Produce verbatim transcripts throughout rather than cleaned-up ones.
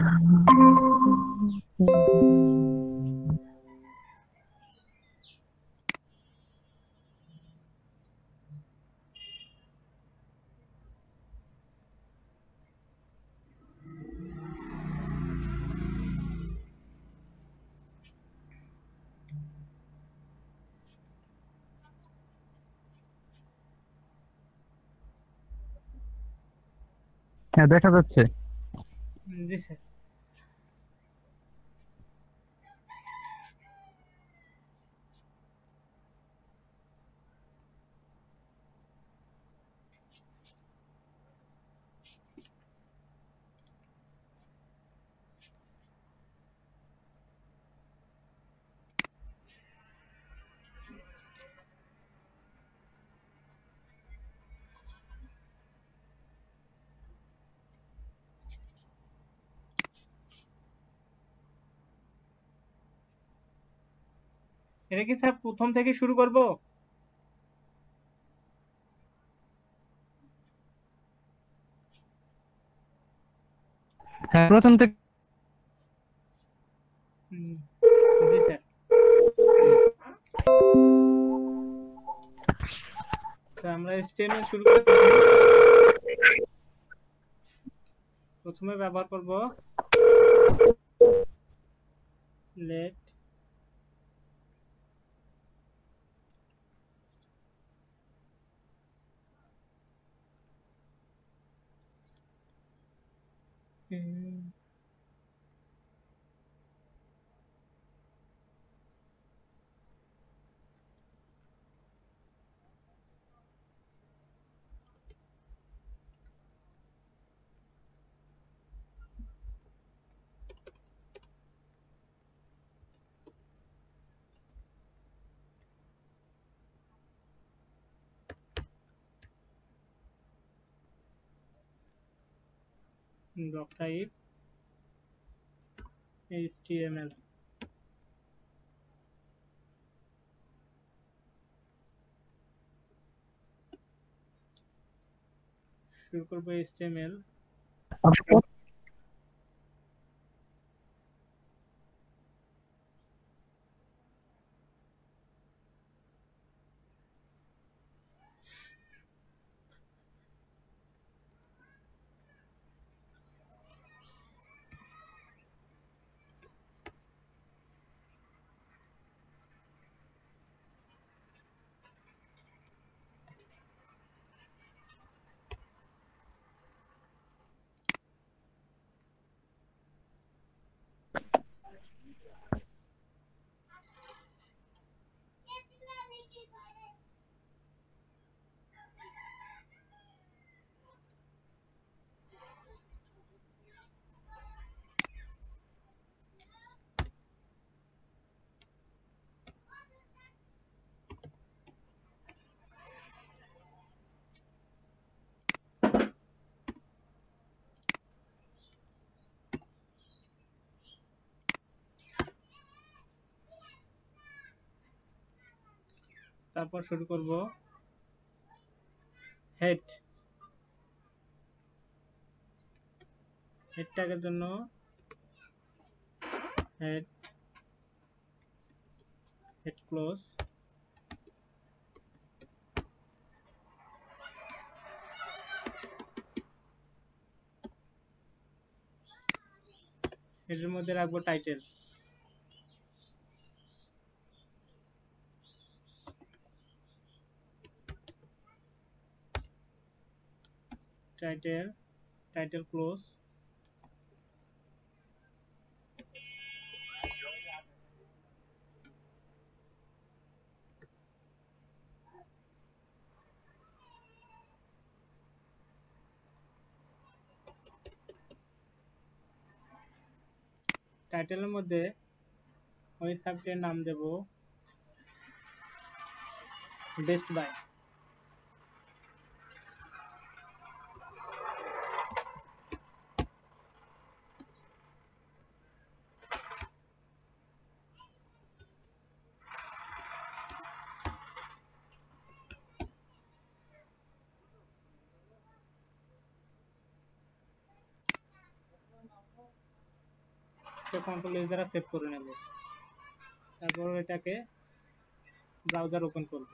হ্যাঁ, দেখা যাচ্ছে। জি স্যার। এটা কি স্যার প্রথম থেকে শুরু করব? হ্যাঁ, প্রথম থেকে। হুম, জি স্যার। তো আমরা স্টেটমেন্ট শুরু করতেছি। প্রথমে ব্যবহার করব লেট ডক টাইপ এইচটিএমএল। শুরু করব এইচটিএমএল। তারপর শুরু করব হেড। হেড ট্যাগের জন্য হেড হেড ক্লোজ। এর মধ্যে রাখবো টাইটেল। Title title close. টাইটেলের মধ্যে ওই সাবজেক্টের নাম দেব বেস্ট বাই। ফার্স্টে কন্ট্রোল এস দ্বারা সেভ করে নেব, তারপর এটাকে ব্রাউজার ওপেন করব।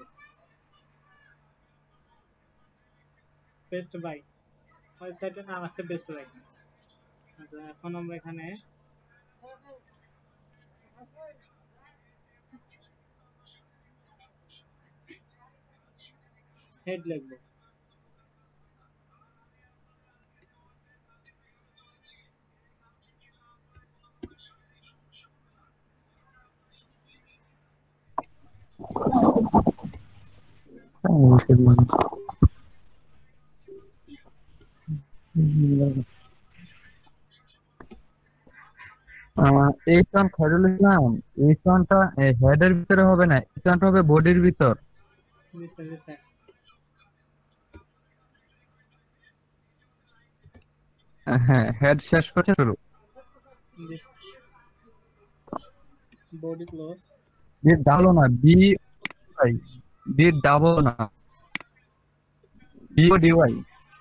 বেস্ট বাই ওয়েবসাইটের নাম আছে বেস্ট বাই। আচ্ছা, এখন আমরা এখানে হেড লিখব। এই সন খায়রুল ইসলাম, এই সনটা হেডের ভিতরে হবে না, এই সনটা হবে বডির ভিতর। হ্যাঁ, হেড শেষ করছে শুরু। বডি ক্লোজ বি ডাবল না, বি ওয়াই, বি ডাবল না, বি ও ডি ওয়াই।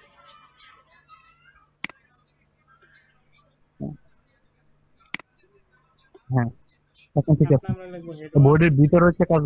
হ্যাঁ, এখন ঠিক আছে। আমরা লিখব হেড ওয়ান। বডির ভিতর হচ্ছে কাজ।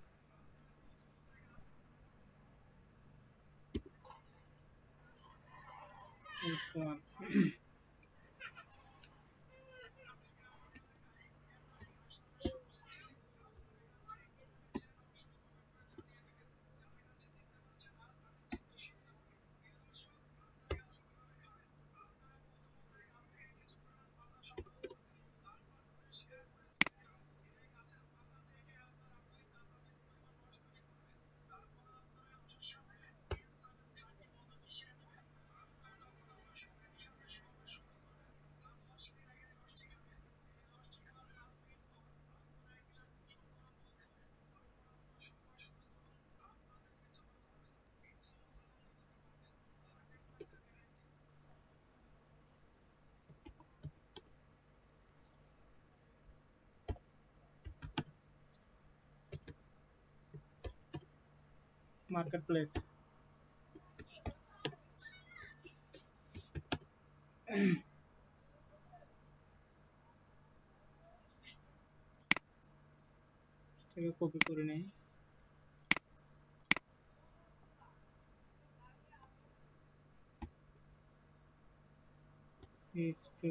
মার্কেটপ্লেস থেকে কপি করে নেই। is to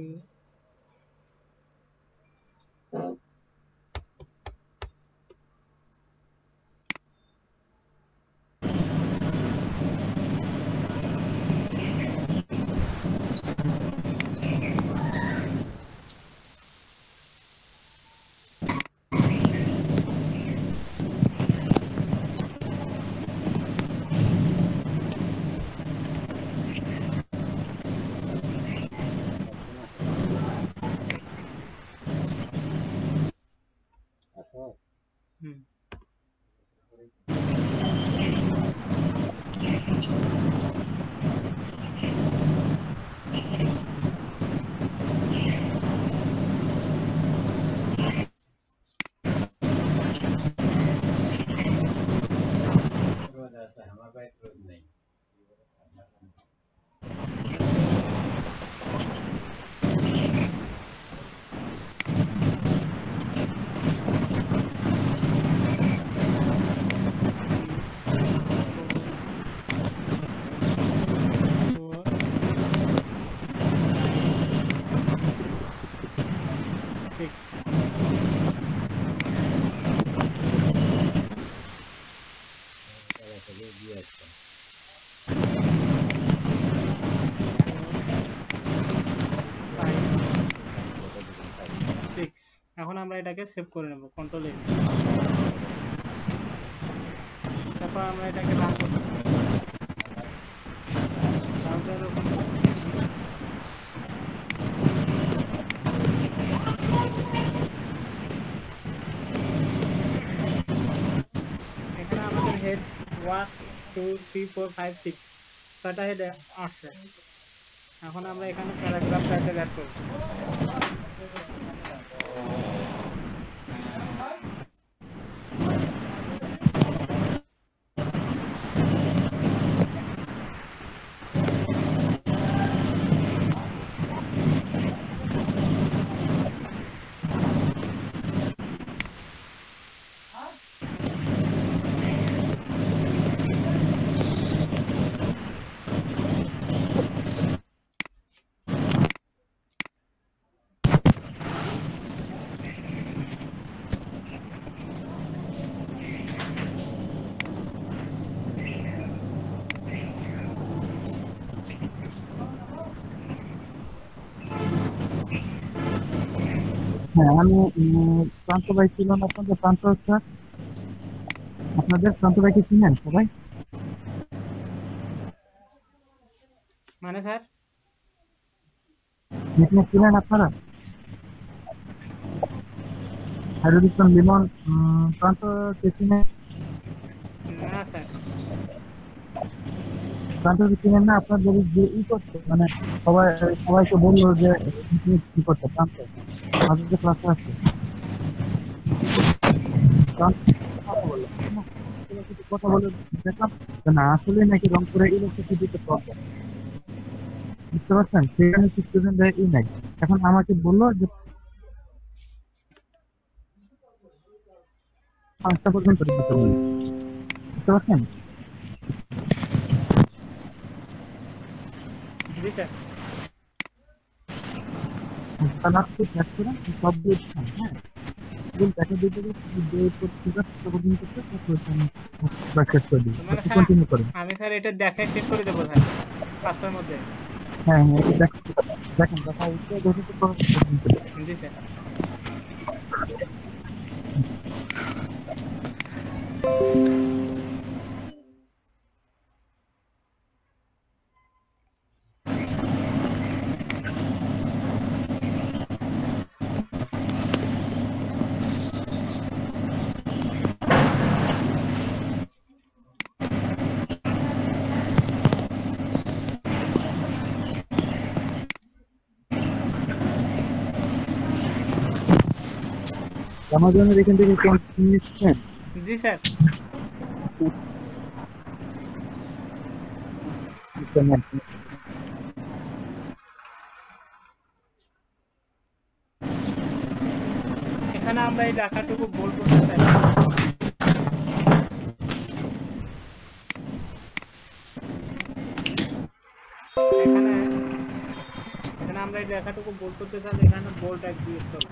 হুম এখন আমরা এটাকে সেভ করে নেব, কন্ট্রোল এ। তারপর আমরা এটাকে রান করব। এখানে আমাদের head one two three four five six ছয়টা হেড আসছে। এখন আমরা এখানে প্যারাগ্রাফ টাইটেল অ্যাড করব। হ্যাঁ, আমি উম, প্রান্ত ভাই ছিল না আপনাদের প্রান্ত স্যার, আপনাদের প্রান্ত ভাইকে চিনেন সবাই? মানে স্যার মিটিংয়ে ছিলেন আপনারা? হাইরুল ইসলাম লিমন, উম, প্রান্ত কে চিনেন? না স্যার প্রান্ত কে চিনেন না? আপনাদের যে ই করছে মানে সবাই সবাইকে বললো যে মিটিংয়ে কি করছে প্রান্ত, আমাদের যে ক্লাসে আছে প্রান্ত কথা বললো, হ্যাঁ, প্রান্তের সাথে কথা বলে দেখলাম যে না আসলে নাকি রংপুরে ইলেকট্রিসিটিতে প্রবলেম, বুঝতে পারছেন? সেখানে স্টুডেন্টদের ই নাই। এখন আমাকে বললো যে পাঁচটা পর্যন্ত দিতে বললো, বুঝতে পারছেন? জি স্যার তাহলে আপনি শেষ করেন সব দিয়ে দিচ্ছেন, হ্যাঁ, স্কুল দেখা দিতে যে পত্রিকা প্রবলেম করতে তারপর আমি শেষ করে দিই, মানে আপনি স্যার কন্টিনিউ করেন। আমি স্যার এটা দেখাই শেষ করে দেবো স্যার পাঁচটার মধ্যে। হ্যাঁ হ্যাঁ, এটা দেখেন দেখেন দেখা হচ্ছে দেখে তো প্রবলেম করে। জি স্যার আমাজনের এখান থেকে কন্টিনিউ নিচ্ছেন? জি স্যার এখানে আমরা এই লেখাটুকু বোল্ড করতে চাইলে এখানে এখানে আমরা এই লেখাটুকু বোল্ড করতে চাইলে এখানে বোল্ড এক ইউজ করব।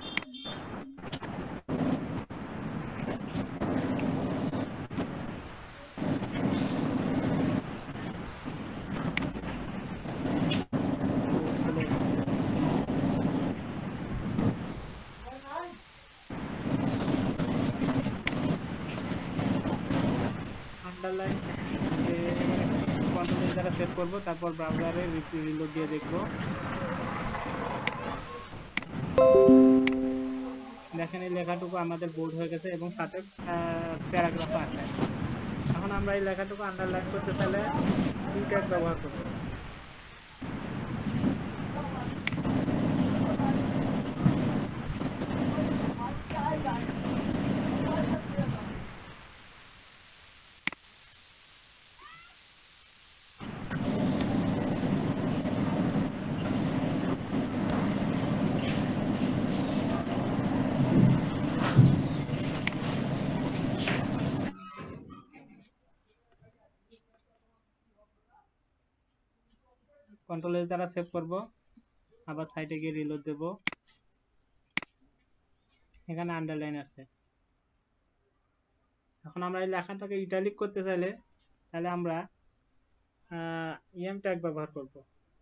আন্ডারলাইন যে কন্ট্রোল দ্বারা সেভ করব, তারপর ব্রাউজারে রিলোড দিয়ে দেখব। দেখেন এই লেখাটুকু আমাদের বোল্ড হয়ে গেছে এবং সাথে প্যারাগ্রাফ আছে। এখন আমরা এই লেখাটুকু আন্ডারলাইন করতে চাইলে ইউ ট্যাগ ব্যবহার করব। কন্ট্রোল এস দ্বারা সেভ করব, আবার সাইটে গিয়ে রিলোড দেব। এখানে আন্ডারলাইন আছে। এখন আমরা এই লেখাটাকে ইটালিক করতে চাইলে তাহলে আমরা ইএম ট্যাগ ব্যবহার করব।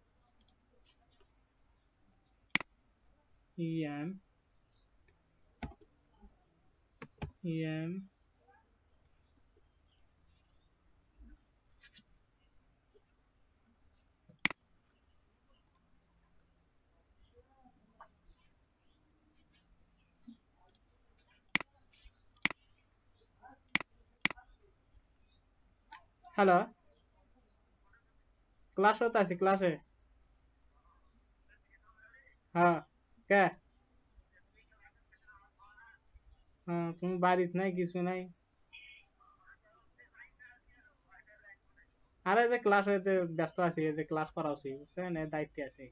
ইএম ইএম হ্যালো, ক্লাস হতে আছে ক্লাসে। হ্যাঁ কে হ্যাঁ, তুমি বাড়িতে নাই কিছু নাই? আরে যে ক্লাস হইতে ব্যস্ত আছি, এই যে ক্লাস করা উচিত বুঝছেন, এর দায়িত্বে আছি।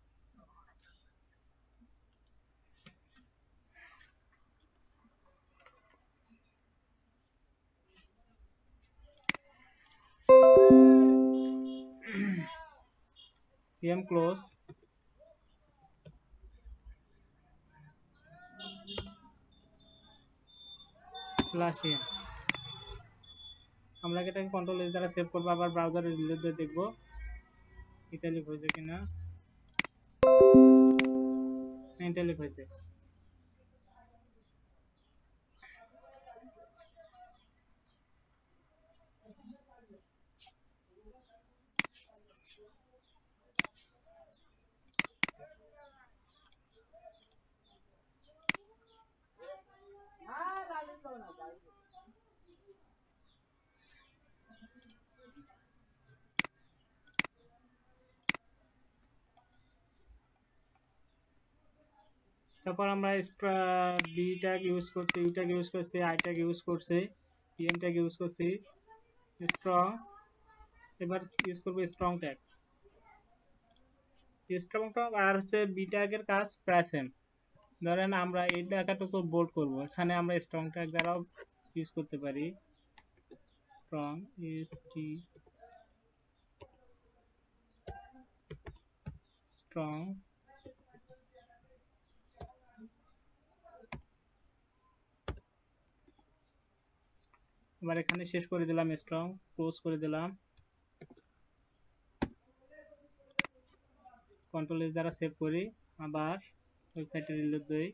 EM close slash EM. আমরা এটাকে কন্ট্রোল এস দ্বারা সেভ করবো, আবার ব্রাউজারে রিলোড দিয়ে দেখবো ইটালিক হয়েছে কিনা। ইটালিক হয়েছে। তারপর আমরা বি ট্যাগ ইউজ করছি, ইউ ট্যাগ ইউজ করছি, আই ট্যাগ ইউজ করছি, পিএম ট্যাগ ইউজ করছি, স্ট্রং। এবার ইউজ করব স্ট্রং ট্যাগ। স্ট্রং ট্যাগ আর হচ্ছে বি ট্যাগের কাজ প্রায় সেম। ধরেন আমরা এই লেখাটুকু বোল্ড করব, এখানে আমরা স্ট্রং ট্যাগ দ্বারাও ইউজ করতে পারি। স্ট্রং এস টি স্ট্রং এবার এখানে শেষ করে দিলাম, স্ট্রং ক্লোজ করে দিলাম, কন্ট্রোল এস দ্বারা সেভ করি, আবার ওয়েবসাইটে রিলোড দেই।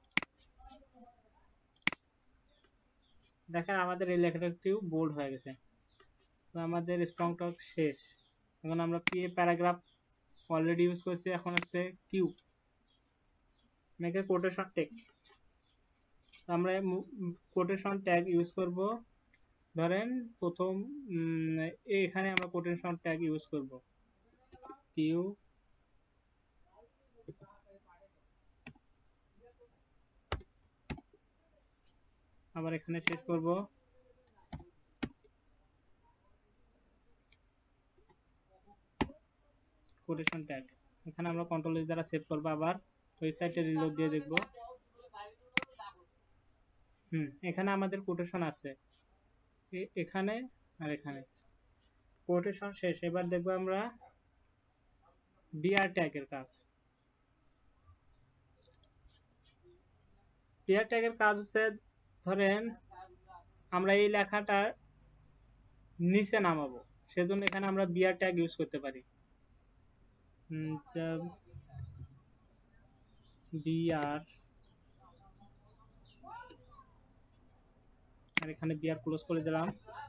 দেখেন আমাদের এই লেখাটাও বোল্ড হয়ে গেছে। তো আমাদের স্ট্রং ট্যাগ শেষ। এখন আমরা পিএ প্যারাগ্রাফ অলরেডি ইউজ করছি, এখন হচ্ছে Q make a quotation text. আমরা কোটেশন ট্যাগ ইউজ করব। ধরেন প্রথম এখানে আমরা কোটেশন ট্যাগ ইউজ করব, কিউ আবার এখানে শেষ করব, কোটেশন ট্যাগ। এখানে আমরা কন্ট্রোল এস দ্বারা সেভ করব, আবার ওয়েবসাইটে রিলোড দিয়ে দেখব। হুম এখানে আমাদের কোটেশন আছে, এখানে আর এখানে কোটেশন শেষ। এবার দেখব আমরা বিআর ট্যাগের কাজ। বিআর ট্যাগের কাজ হচ্ছে, ধরেন আমরা এই লেখাটা নিচে নামাবো, সেজন্য এখানে আমরা বিআর ট্যাগ ইউজ করতে পারি। বিআর আর এখানে বিআর ক্লোজ করে দিলাম।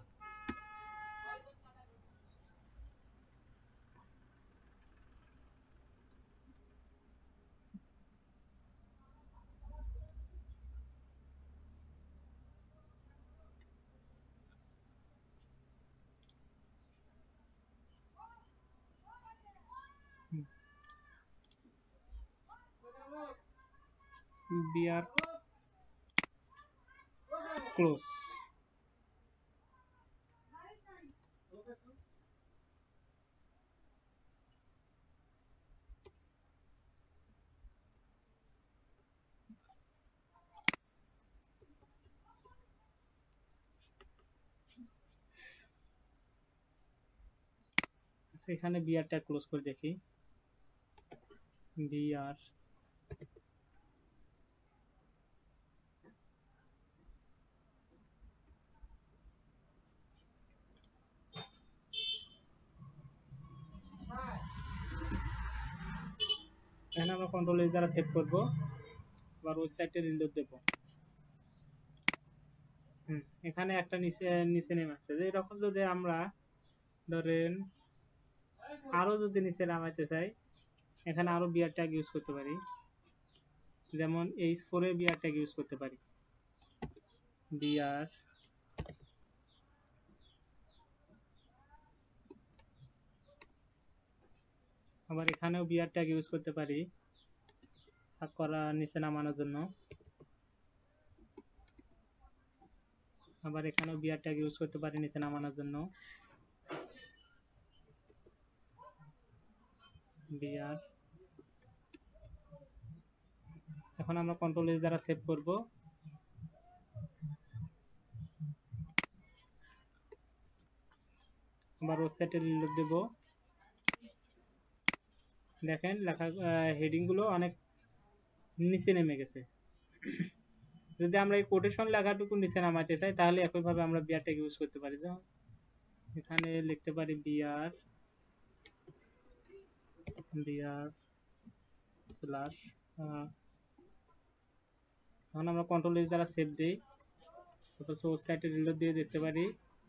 BR close. এখানে বিআর ট্যাগ ক্লোজ করে দেখি, বিআর এখানে আমরা কন্ট্রোল এস দ্বারা সেভ করব, আবার ওয়েবসাইটে রিলোড দেব। হুম এখানে একটা নিচে নিচে নেমে আসছে। যে এরকম যদি আমরা ধরেন আরো যদি নিচে নামাইতে চাই, এখানে আরো বিআর ট্যাগ ইউজ করতে পারি, যেমন এইচ ফোর এ বিআর ট্যাগ ইউজ করতে পারি। বিআর আবার এখানেও বিআর ট্যাগ ইউজ করতে পারি ভাগ করা নিচে নামানোর জন্য। আবার এখানেও বিআর ট্যাগ ইউজ করতে পারি নিচে নামানোর জন্য। বিআর এখন আমরা কন্ট্রোল এস দ্বারা সেভ করব, আবার ওয়েবসাইটে রিলোড দেব। দেখেন লেখা হেডিং গুলো অনেক নিচে নেমে গেছে। যদি আমরা এই কোটেশন লেখাটুকু নিচে নামাতে চাই, তাহলে একইভাবে আমরা বিআর ট্যাগ ইউজ করতে পারি। এখানে লিখতে পারি বিআর বিআর স্ল্যাশ। এখন আমরা কন্ট্রোল এস দ্বারা সেভ দিই, তারপর ওয়েবসাইটে রিলোড দিয়ে দেখতে পারি।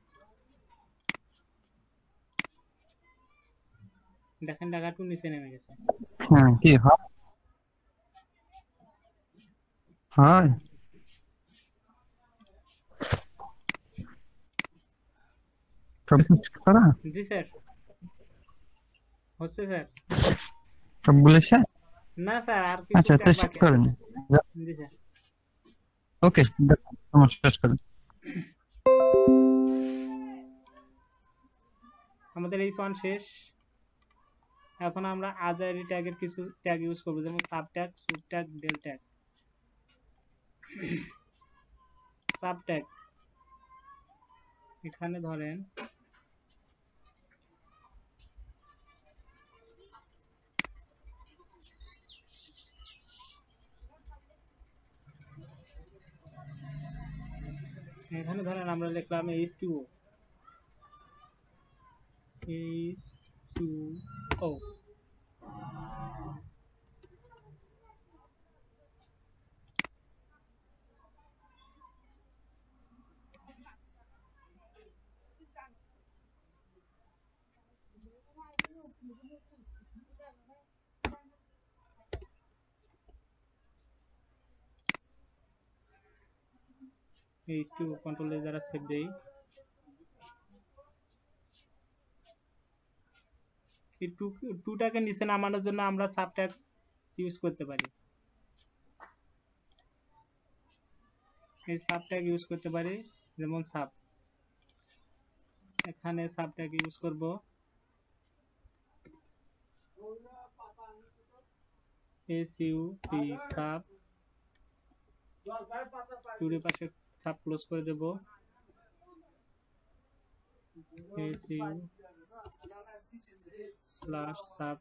দেখেন লেখাটুকু নিচে নেমে গেছে। হ্যাঁ কি হয় হয় সবগুলো শেষ করা? জি স্যার, হচ্ছে স্যার। সবগুলো শেষ? না স্যার, আর কিছু আচ্ছা, তো ট্যাগ শেষ বাকি আছে করেন। স্যার। জি স্যার। ওকে, আমার শেষ করেন। আমাদের এইচ ওয়ান শেষ। এখন আমরা আজাইরি ট্যাগের কিছু ট্যাগ ইউজ করবো, যেমন sub tag, sup tag, del tag. Sub tag এখানে ধরেন এখানে ধরেন আমরা লিখলাম H two O, H two O. H two O control এর দ্বারা সেভ দেই। এই টু টুটাকে নিচে নামানোর জন্য আমরা সাব ট্যাগ ইউজ করতে পারি। এই সাব ট্যাগ ইউজ করতে পারি, যেমন সাব। এখানে সাব ট্যাগ ইউজ করব এস ইউ পি সাব, টুর পাশে সাব ক্লোজ করে দেব, S U slash sub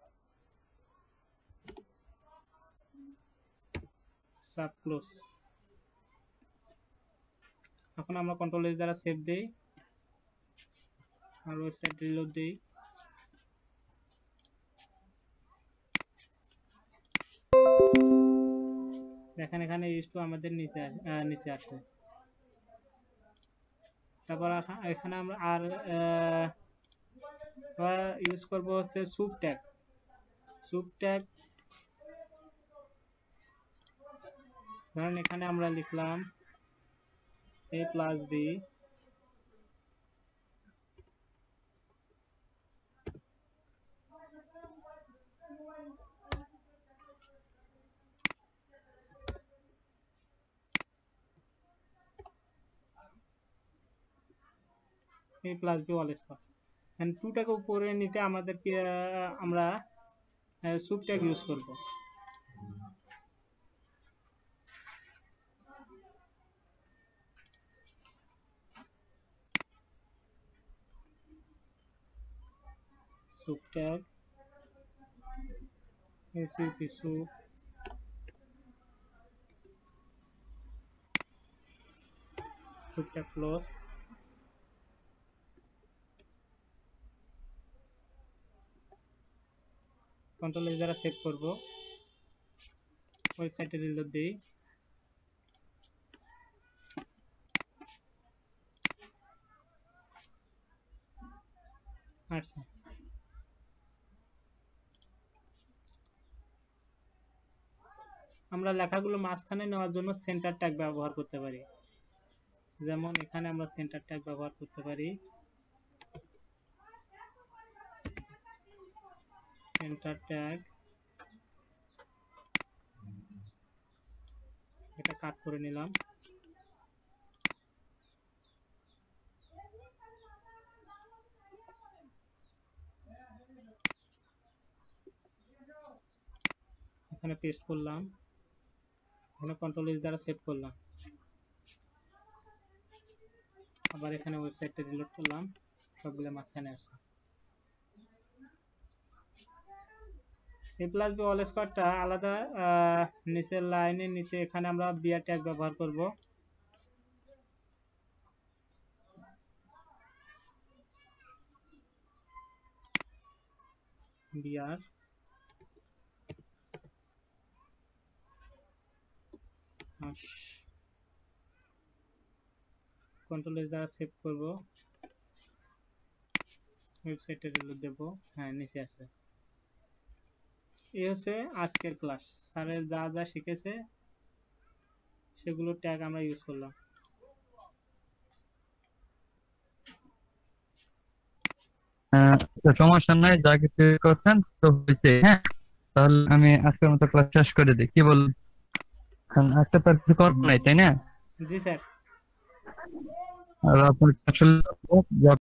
sub close. এখন আমরা কন্ট্রোল এর দ্বারা সেভ দেই আর ওয়েবসাইট রিলোড দেই। দেখেন এখানে এইচ টু আমাদের নিচে আহ, নিচে আসে। তারপর এখা- এখানে আমরা আর ইউজ করব হচ্ছে সুব ট্যাগ। সুব ট্যাগ ধরেন এখানে আমরা লিখলাম a plus B a plus B all square. And টুটাকে উপরে নিতে আমাদেরকে আহ, আমরা সুব ট্যাগ ইউজ করব। সুব ট্যাগ এসইউপি সুব সুব ট্যাগ ক্লোজ। কন্ট্রোল এর দ্বারা সেভ করব, ওয়েবসাইটে রিলোড দেই। আচ্ছা, আমরা লেখাগুলো মাঝখানে নেওয়ার জন্য সেন্টার ট্যাগ ব্যবহার করতে পারি। যেমন এখানে আমরা সেন্টার ট্যাগ ব্যবহার করতে পারি, সেন্টার ট্যাগ। এটা কাট করে নিলাম। এখানে পেস্ট করলাম, এখানে কন্ট্রোল এস দ্বারা সেভ করলাম, আবার এখানে ওয়েবসাইটটা রিলোড করলাম, সবগুলো মাঝখানে আসছে। এ প্লাস বি অল স্কোয়ারটা আলাদা, আহ, নিচের লাইনের নিচে এখানে আমরা বিআর ট্যাগ ব্যবহার করব। বিআর কন্ট্রোল এস দ্বারা সেভ করব, ওয়েবসাইটে রিলোড দেব। হ্যাঁ, নিচে আসছে। এই হচ্ছে আজকের ক্লাস। স্যারের যা যা শিখেছে সেগুলো ট্যাগ আমরা ইউজ করলাম। আহ, তো সমস্যা নাই, যা কিছু করছেন তো হয়েছে। হ্যাঁ, তাহলে আমি আজকের মতো ক্লাস শেষ করে দিই, কি বলুন? কারণ আজকে তো আর কিছু করার নাই, তাই না? জি স্যার। আর আপনার আসলে